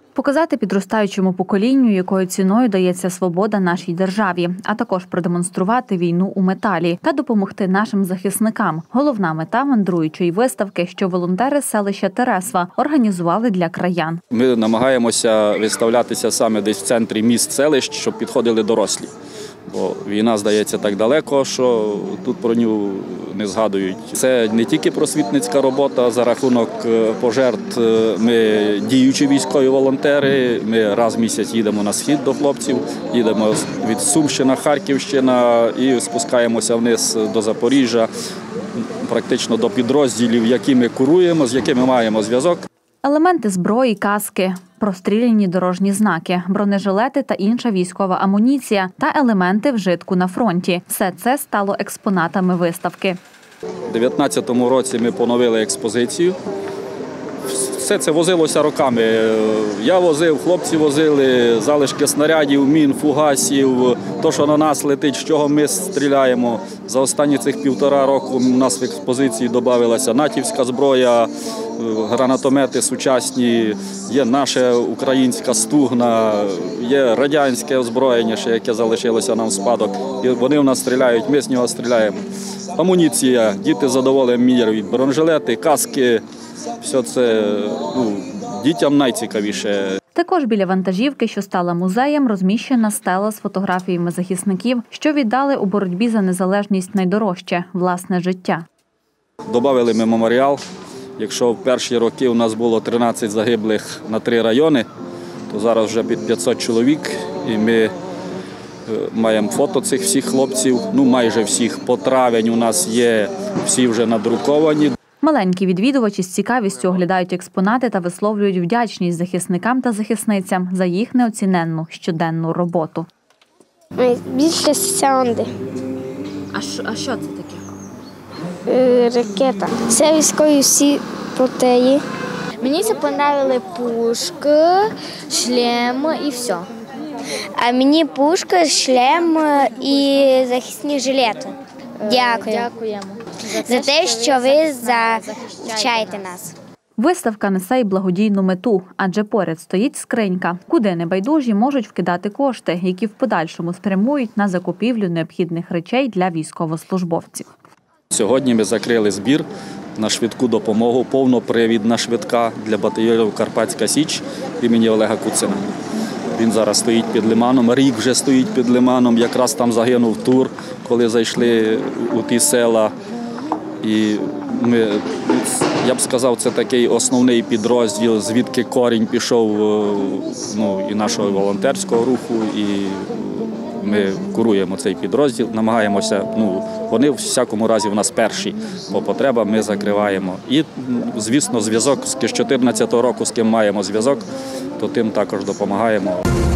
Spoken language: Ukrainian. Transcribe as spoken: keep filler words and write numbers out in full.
Показати підростаючому поколінню, якою ціною дається свобода нашій державі, а також продемонструвати війну у металі та допомогти нашим захисникам. Головна мета мандруючої виставки, що волонтери селища Тересва організували для краян. Ми намагаємося виставлятися саме десь в центрі міст, селищ, щоб підходили дорослі. Бо війна, здається, так далеко, що тут про нього не згадують. Це не тільки просвітницька робота, за рахунок пожертв ми діючі військові волонтери, ми раз в місяць їдемо на схід до хлопців, їдемо від Сумщина, Харківщина і спускаємося вниз до Запоріжжя, практично до підрозділів, які ми куруємо, з якими маємо зв'язок. Елементи зброї, каски, простріляні дорожні знаки, бронежилети та інша військова амуніція та елементи вжитку на фронті. Все це стало експонатами виставки. У дев'ятнадцятому році ми поновили експозицію. Все це возилося роками. Я возив, хлопці возили, залишки снарядів, мін, фугасів, то, що на нас летить, з чого ми стріляємо. За останні цих півтора року у нас в експозиції додавалася натівська зброя, гранатомети сучасні, є наша українська стугна, є радянське озброєння, яке залишилося нам в спадок. І вони в нас стріляють, ми з нього стріляємо. Амуніція, діти задоволені міряють, бронежилети, каски. Все це ну, дітям найцікавіше. Також біля вантажівки, що стала музеєм, розміщена стела з фотографіями захисників, що віддали у боротьбі за незалежність найдорожче – власне життя. Добавили ми меморіал. Якщо в перші роки у нас було тринадцять загиблих на три райони, то зараз вже під п'ятсот чоловік. І ми маємо фото цих всіх хлопців, ну майже всіх. По травень у нас є, всі вже надруковані. Маленькі відвідувачі з цікавістю оглядають експонати та висловлюють вдячність захисникам та захисницям за їх неоціненну щоденну роботу. Більше саунди. А що, а що це таке? Е, ракета. Це військові всі протеї. Мені це подобали пушки, шлем і все. А мені пушка, шлем і захисні жилети. Дякую. Дякуємо. За те, що ви захищаєте нас. Виставка несе й благодійну мету, адже поряд стоїть скринька, куди небайдужі можуть вкидати кошти, які в подальшому спрямують на закупівлю необхідних речей для військовослужбовців. Сьогодні ми закрили збір на швидку допомогу, повнопривідна швидка для батальйону «Карпатська Січ» імені Олега Куцина. Він зараз стоїть під Лиманом, рік вже стоїть під Лиманом, якраз там загинув Тур, коли зайшли у ті села. І ми, я б сказав, це такий основний підрозділ, звідки корінь пішов ну, і нашого волонтерського руху, і ми куруємо цей підрозділ, намагаємося, ну, вони в всякому разі в нас перші по потребам ми закриваємо. І, звісно, зв'язок з чотирнадцятого року, з ким маємо зв'язок, то тим також допомагаємо.